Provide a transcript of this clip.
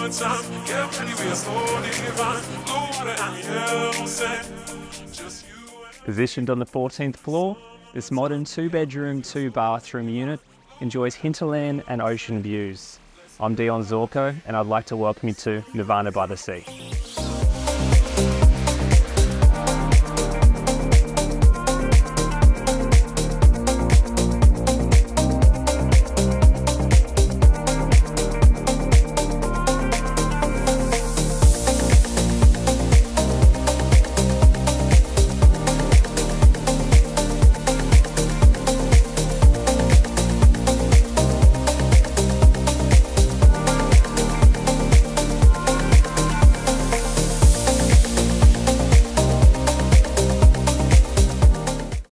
good time. Get ready, we are so divine. Blue water and yellow sand. Just you and Positioned on the 14th floor, this modern 2-bedroom, 2-bathroom unit enjoys hinterland and ocean views. I'm Dion Zorko, and I'd like to welcome you to Nirvana by the Sea.